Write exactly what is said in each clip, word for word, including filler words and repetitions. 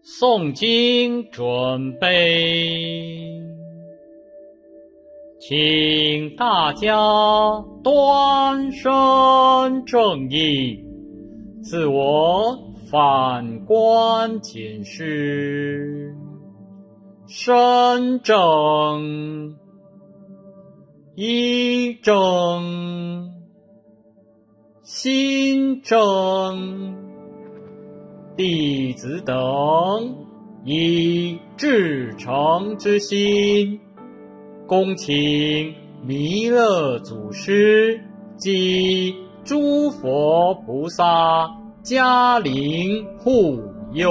诵经准备，请大家端身正义，自我反观检视，身正意正，心正，弟子等以至诚之心，恭请弥勒祖师及诸佛菩萨加临护佑。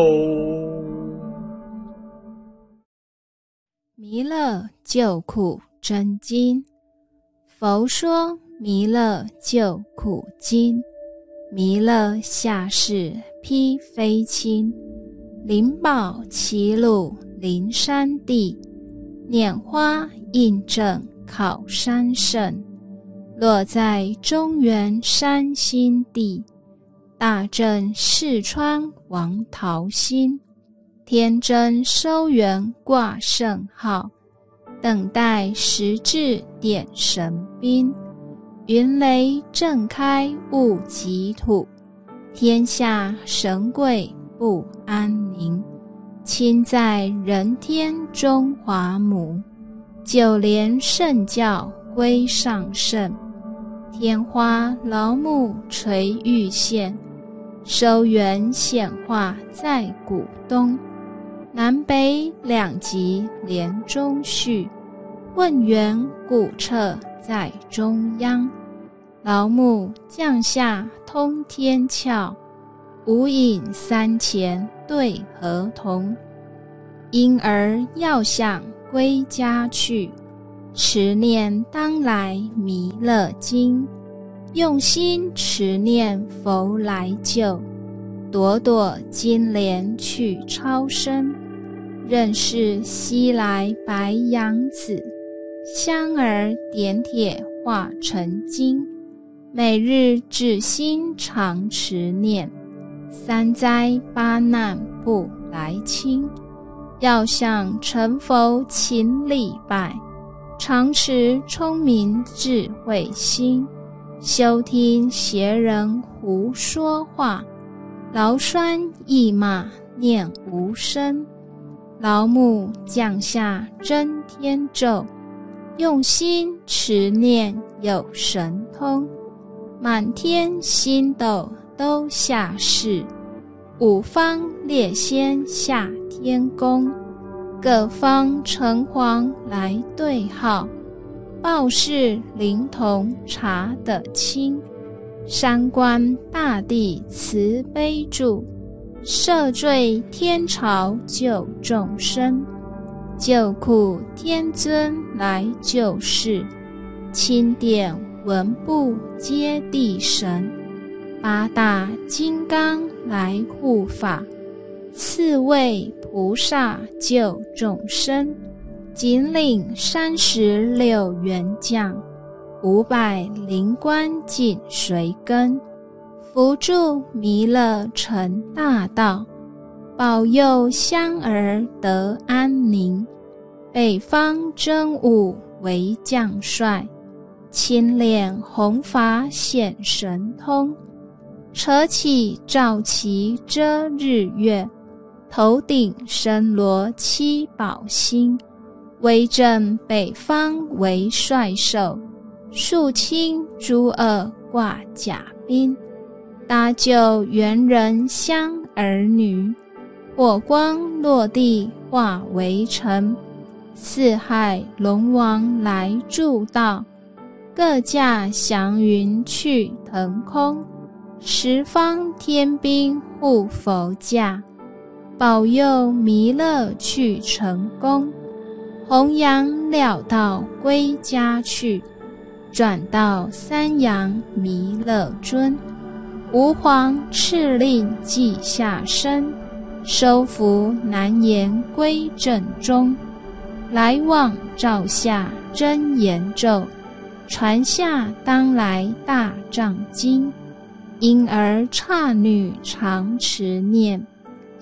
弥勒救苦真经。佛说弥勒救苦经，弥勒下世披飞轻，灵宝齐鲁灵山地，拈花印证考山胜，落在中原山心地，大正四川王桃心，天真收元挂圣号，等待时至点神兵，云雷震开物极土，天下神贵不安宁，亲在人天中华母，就连圣教归上圣，天花劳木垂玉线，收元显化在古东，南北两极连中续，问源古彻在中央，劳木降下通天窍，无影三前对合同，因而要想归家去，持念当来弥勒经，用心持念佛来救，朵朵金莲去超生，认识西来白杨子，香儿点铁化成金，每日至心常持念，三灾八难不来侵，要想成佛勤礼拜，常持聪明智慧心，休听邪人胡说话，劳酸益骂念无声，劳木降下真天咒，用心持念有神通，满天星斗都下世，五方列仙下天宫，各方城隍来对号，报事灵童查得清，三官大帝慈悲助，赦罪天朝救众生，救苦天尊来救世，钦点文部接地神，八大金刚来护法，四位菩萨救众生，仅领三十六员将，五百灵官紧随跟，扶助弥勒成大道，保佑香儿得安宁，北方真武为将帅，青脸红发显神通，扯起罩旗遮日月，头顶身罗七宝星，威震北方为帅首，肃清诸恶挂甲兵，搭救猿人香儿女，火光落地化为尘，四海龙王来助道，各驾祥云去腾空，十方天兵护佛驾，保佑弥勒去成功，弘扬了道归家去，转到三阳弥勒尊，吾皇敕令记下身，收服难言归正中，来往照下真言咒，传下当来大藏经，因而刹女常持念，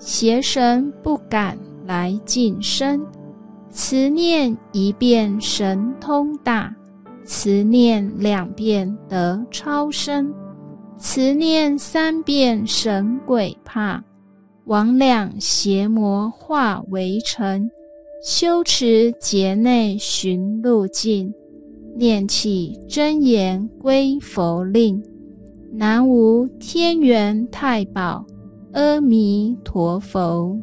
邪神不敢来近身。慈念一遍神通大，慈念两遍得超生，慈念三遍神鬼怕。魍魉邪魔化为尘，修持劫内寻路径，念起真言归佛令。南无天元太保阿弥陀佛。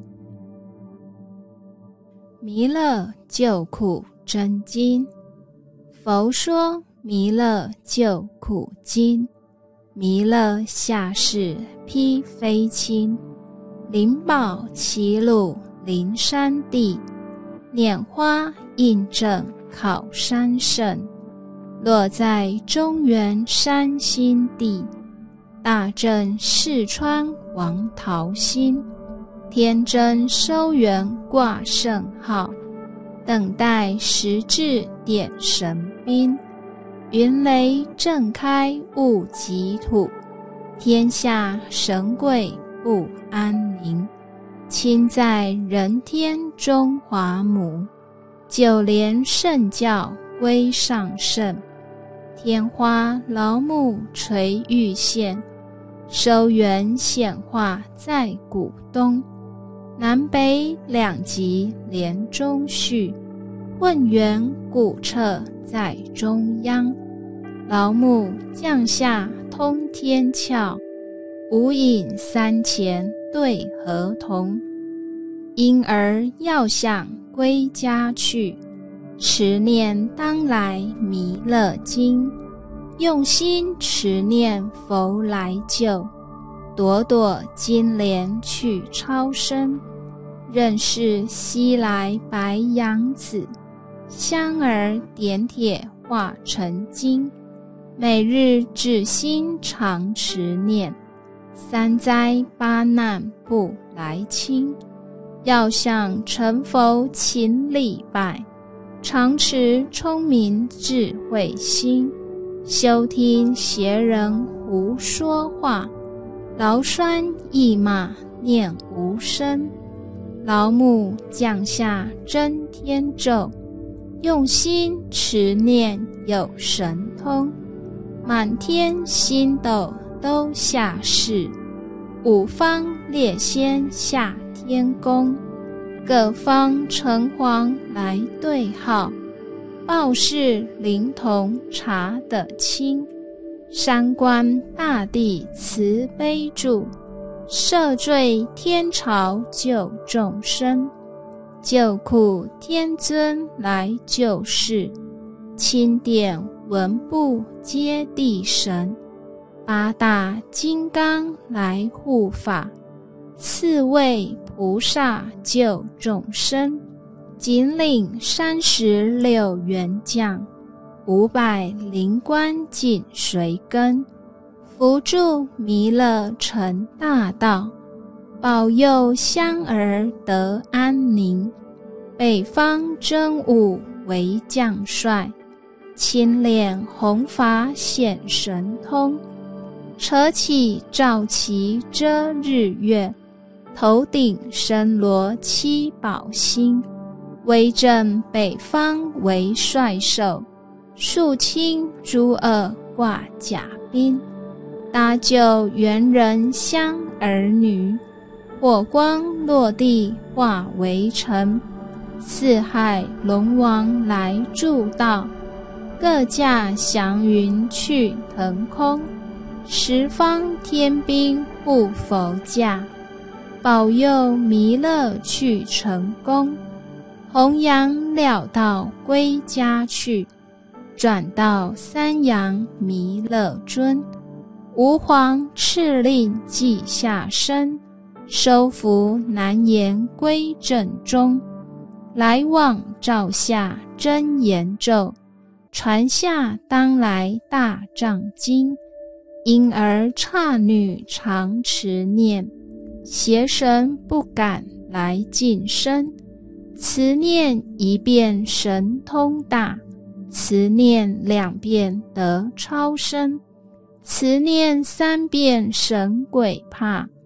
弥勒救苦真经。佛说弥勒救苦经，弥勒下世披飞青，灵宝齐鲁灵山地，拈花印证考山胜，落在中原山心地，大正四川王桃心，天真收元挂圣号，等待时至点神兵，云雷震开雾极土，天下神贵不安宁，亲在人天中华母，就连圣教归上圣，天花劳木垂玉线，收元显化在古东，南北两极连中续，混元古彻在中央，劳木降下通天窍，无影三前对合同，因而要想归家去，持念当来弥勒经，用心持念佛来救，朵朵金莲去超生，认识西来白杨子，香儿点铁化成金，每日至心常持念，三灾八难不来侵，要想成佛勤礼拜，常持聪明智慧心，休听邪人胡说话，劳酸益骂念无声，劳木降下真天咒，用心持念有神通，满天星斗都下世，五方列仙下天宫，各方城隍来对号，报事灵童查得清，三官大帝慈悲助，赦罪天朝救众生，救苦天尊来救世，钦点文部接地神，八大金刚来护法，四位菩萨救众生，仅领三十六员将，五百灵官紧随跟，扶助弥勒成大道，保佑香儿得安宁。北方真武为将帅，亲敛弘法显神通，扯起罩旗遮日月，头顶身罗七宝星，威震北方为帅兽，肃清诸恶挂甲兵，搭救猿人香儿女，火光落地化为尘，四海龙王来助道，各驾祥云去腾空，十方天兵护佛驾，保佑弥勒去成功，弘扬了道归家去，转到三阳弥勒尊，吾皇敕令记下身，收服难言归正中，来往照下真言咒，传下当来大藏经，因而刹女常持念，邪神不敢来近身，慈念一遍神通大，慈念两遍得超生，慈念三遍神鬼怕，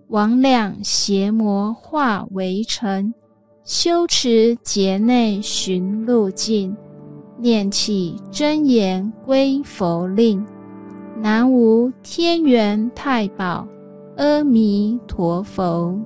魍魉邪魔化为尘，修持劫内寻路径，念起真言归佛令。南无天元太保阿弥陀佛。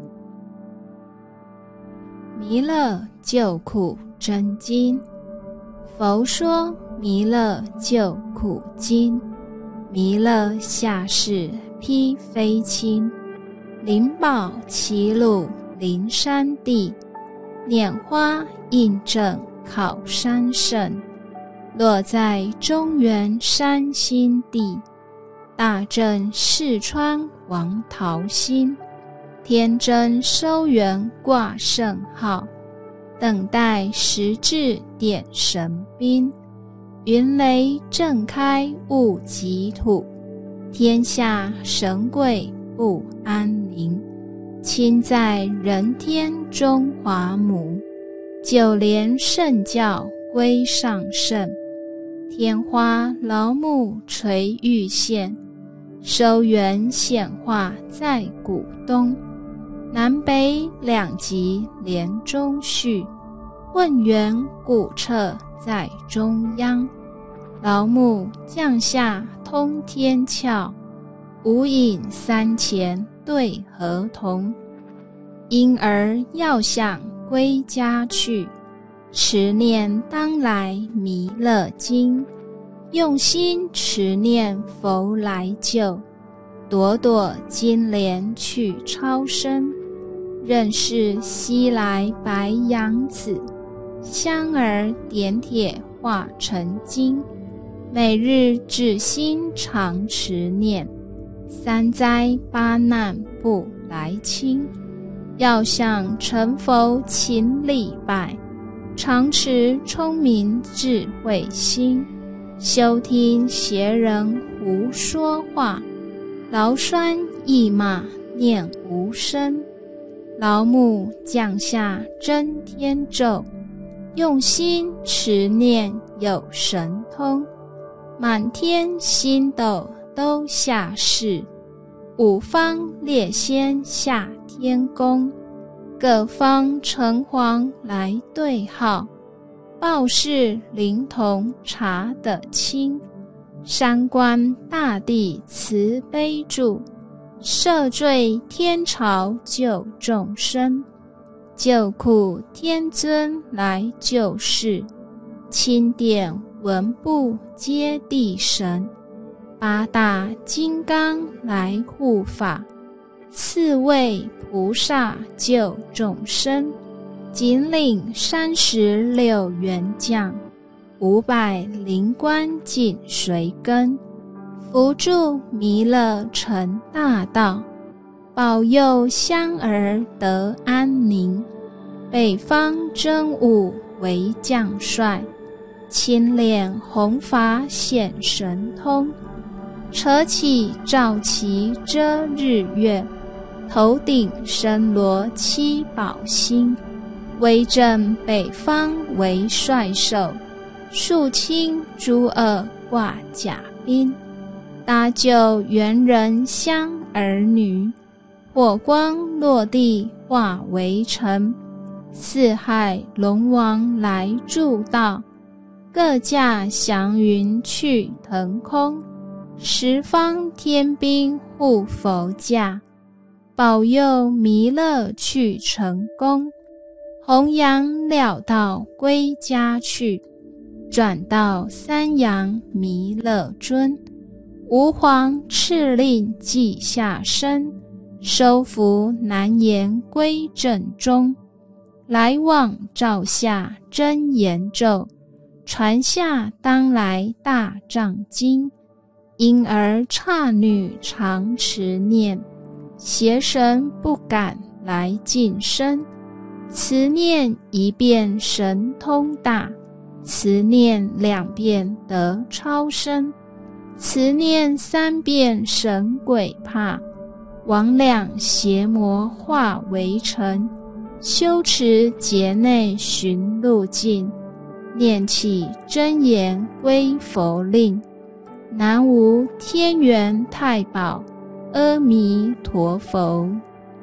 弥勒救苦真经。佛说弥勒救苦经，弥勒下世披飞青，灵宝齐鲁灵山地，拈花印证考山胜，落在中原山心地，大正四川王桃心，天真收元挂圣号，等待时至点神兵，云雷震开雾极土，天下神贵不安宁，亲在人天中华母，就连圣教归上圣，天花劳木垂玉线，收元显化在古东，南北两极连中续，混元古彻在中央，劳木降下通天窍，无影三前对合同，因而要想归家去，持念当来弥勒经，用心持念佛来救，朵朵金莲去超生，认识西来白杨子，香儿点铁化成金，每日至心常持念，三灾八难不来侵，要想成佛勤礼拜，常持聪明智慧心，休听邪人胡说话，劳酸益骂念无声，劳木降下真天咒，用心持念有神通，满天星斗都下世，五方列仙下天宫，各方城隍来对号，报事灵童查得清，三官大帝慈悲助，赦罪天朝救众生，救苦天尊来救世，钦点文部接地神，八大金刚来护法，四位菩萨救众生，仅领三十六员将，五百灵官紧随跟，扶助弥勒成大道，保佑香儿得安宁。北方真武为将帅，青脸红发显神通，扯起罩旗遮日月，头顶身罗七宝星，威震北方为帅首，肃清诸恶挂甲兵，搭救猿人香儿女，火光落地化为尘，四海龙王来助道，各驾祥云去腾空，十方天兵护佛驾，保佑弥勒去成功，弘扬了道归家去，转到三阳弥勒尊，吾皇敕令记下身，收服难言归正中，来往照下真言咒，传下当来大藏经，因而刹女常持念，邪神不敢来近身，此念一遍神通大，此念两遍得超生，此念三遍神鬼怕，魍魉邪魔化为尘，修持劫内寻路径，念起真言归佛令。南无天元太保阿弥陀佛。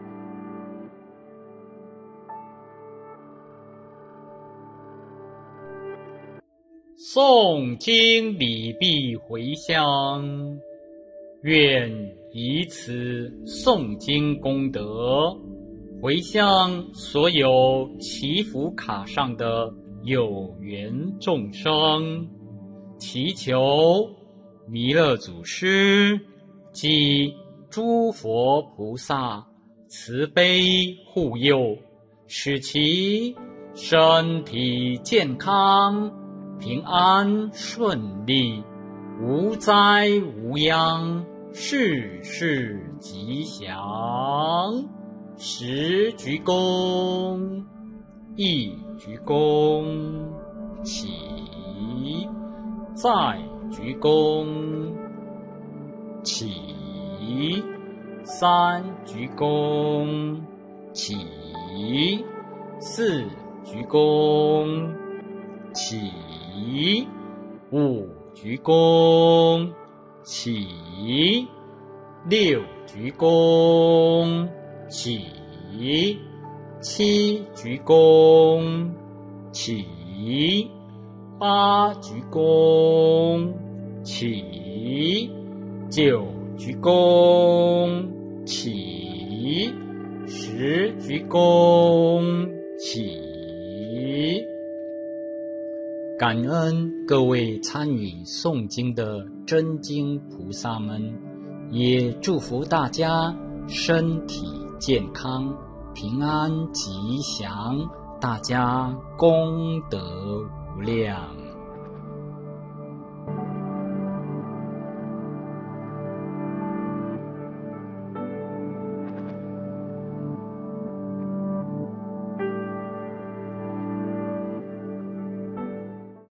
诵经礼毕回向，愿以此诵经功德，回向所有祈福卡上的有缘众生，祈求弥勒祖师及诸佛菩萨慈悲护佑，使其身体健康，平安顺利，无灾无殃，事事吉祥。十鞠躬，一鞠躬，起；再鞠躬，起；三鞠躬，起；四鞠躬，起；五鞠躬，起；六鞠躬，起；七鞠躬，起；八鞠躬，起；九鞠躬，起；十鞠躬，起。感恩各位参与诵经的真经菩萨们，也祝福大家身体健康，平安吉祥，大家功德无量。